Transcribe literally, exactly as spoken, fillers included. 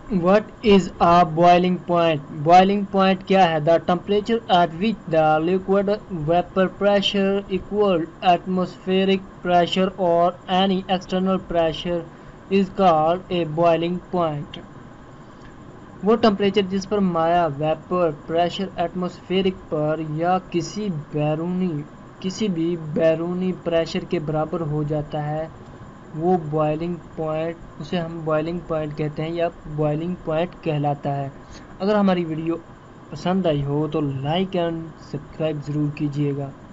What is a boiling point? Boiling point क्या है? The temperature at which the liquid vapor pressure equal atmospheric pressure or any external pressure is called a boiling point. वो temperature जिस पर माया vapour pressure atmospheric पर या किसी बैरूनी किसी भी बैरूनी प्रेशर के बराबर हो जाता है, वो बॉइलिंग पॉइंट उसे हम बॉइलिंग पॉइंट कहते हैं या बॉइलिंग पॉइंट कहलाता है। अगर हमारी वीडियो पसंद आई हो तो लाइक एंड सब्सक्राइब ज़रूर कीजिएगा।